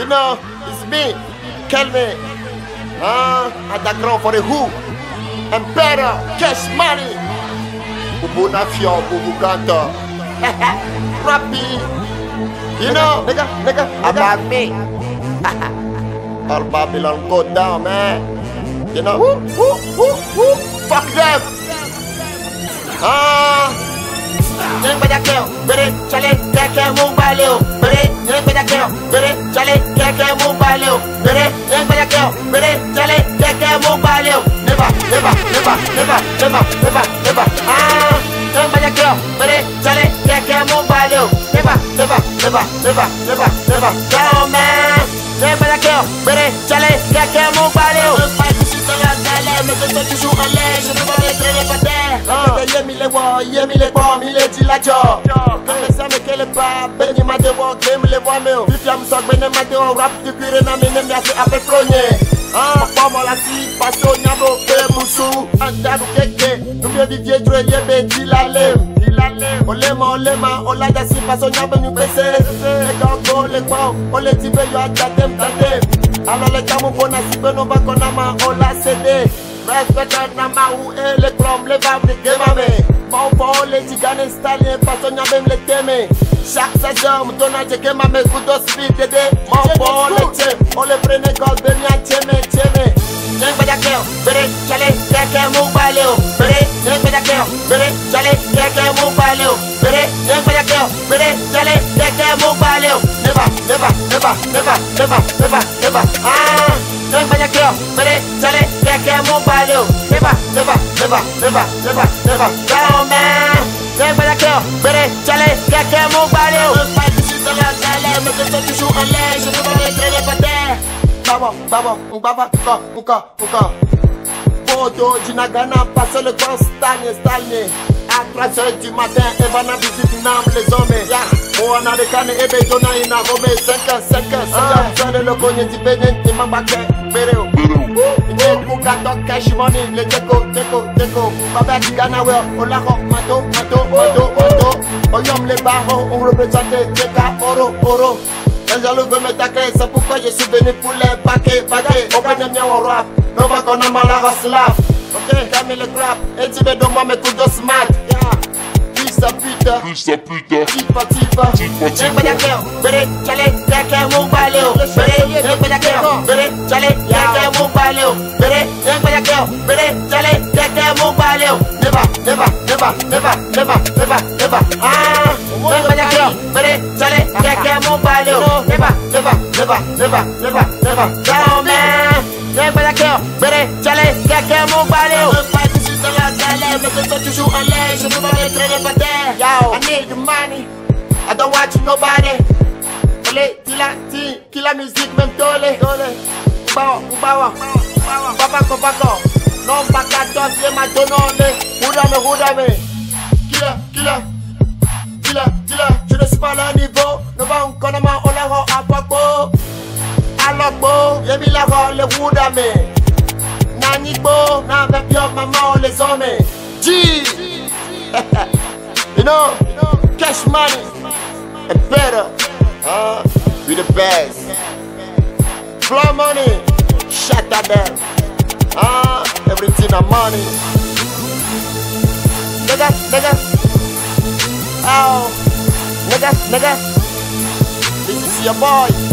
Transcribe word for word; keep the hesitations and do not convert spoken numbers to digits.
You know, it's me, Kelme. Ah, uh, at the ground for the who? And better, cash money. Ubuna fio, ubuganta. Rappy. You know, nigga, nigga, about me. All Babylon go down, man. You know, woo, woo, woo, woo. Fuck them. Ah. Neng pada keo, bere chale keke mumbaleo, bere neng pada keo, bere chale keke mumbaleo, bere neng pada keo, bere chale keke mumbaleo. Never, never, never, never, never, never, never. Ah, neng pada keo, bere chale keke mumbaleo. Never, never, never, never, never, never. Down man. Neng pada keo, bere chale keke mumbaleo. Mais je suis toujours en l'air, je ne vais pas traîner par terre. Yemi les voix, yemi les bois, mi les dit la job. Quand les amis qui les pas, ben y m'a de voix, game les voix, mais puis yam sok ben m'a de rap du cuir na mine mi assez appel flogné. Ah, papa la si, passe au nyabo, que moussou, andadou keke, nous bien vivier jouer yebe dit la lem. Olema, olema, olada si passe au nyabo nous baisser. Les gars, les quoi, on les dit ben yo a tatem tatem. Alors les gamous qu'on a si ben on va qu'on a ma, on l'a cédé. Respecte nama ou et les clombes, les vagues, les gamame. Mon bon, les gigantes installés, parce qu'on a même les thèmes. Chaque saison, mon tonage, j'ai ma mère, coup d'hospice, dédé. Mon bon, les thèmes, on les prenait comme de mien, tchémé, tchémé. N'en pas d'accord, béré, j'allais, quelqu'un mou baléo. Béré, n'en pas d'accord, béré, j'allais, quelqu'un mou baléo. Béré, n'en pas d'accord, béré, j'allais, quelqu'un mou baléo. Never, never, never, never, never, never, never. Ah, n'en pas d'accord, béré, j'allais, quelqu'un mou baléo. Never, never, never, never, never, never. Down man, n'en pas d'accord, béré, j'allais, quelqu'un mou baléo. Je pas que je suis dans la galère, mais je suis toujours en l'air, je ne vais pas traîner par terre. Baba, baba, baba, uka, uka, uka. Bodo, Jinagana, passe le grand stagné, stagné. À trois heures du matin, Evana visite Nam, les hommes. Ya, on a des cannes et bédona, il a romé cinq ans, cinq ans. cinq ans, le cogné, tu peux n'y m'embarquer. Béréo, il est pour gâteau, cash money, les déco, déco, déco. Baba, Tigana, on l'a ro, mato, mato, mato, mato. On yom les barreaux, on représente des cas, oro, oro. Les jaloux veulent me tacler, c'est pourquoi je suis venu pour les paquets, paquets. On va devenir au rap, non pas qu'on a mal à la slave. Ok, calme le crap, et tu veux donc moi mes coups de smart. Pisa puta, Pisa puta, tipa tipa, n'en pas d'accord, béré, chale, quelqu'un mou baléo. Béré, n'en pas d'accord, béré, chale, quelqu'un mou baléo. Béré, n'en pas d'accord, béré, chale, quelqu'un mou baléo. Never, never, never, never, never, never, never. Ah, n'en pas d'accord, béré, chale, quelqu'un mou baléo. Never, never, never, never, never, never. Down man, n'en pas d'accord, béré, chale, quelqu'un mou baléo. Je pas que je suis dans la galère, mais je suis toujours en l'air, je ne vais pas traîner par terre. Yo, I need the money, I don't watch nobody. Olé, tila, ti, qui la musique même tolé. Ubawa, ubawa, babako, bako. Non, baka, dos, c'est ma donone. Houdame, houdame. Killa, killa, killa, killa. Je ne suis pas là niveau. Ne va on connaît ma, on la rend à Pako. Alors, bon, y'a mis la rend, le houdame. Nani, bon, n'a pas peur, maman, les hommes. G. You know, cash money and better. Uh, we the best. Flow money, shut that down. Ah, uh, everything a money. Nigga, nigga. Oh, nigga, nigga. This is your boy.